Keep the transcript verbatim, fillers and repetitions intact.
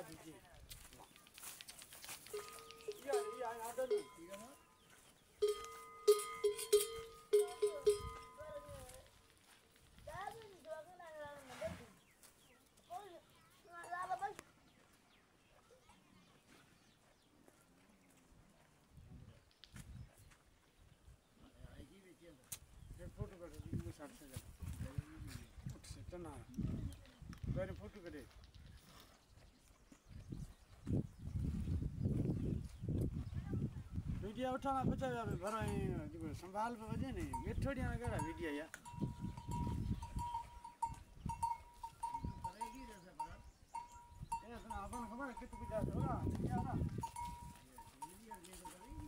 दीजिए या या आदर ठीक है ना फोटो कर दीजिए साथ से उठ से तना मेरे फोटो करे वीडियो उठाना बचा जावे भरो संभाल पे वजे नहीं बैठोड़िया ना करा वीडियो या करेगी जैसे पर ये सुना अपन खबर कितनी जा होगा क्या ना वीडियो ये तो करेगी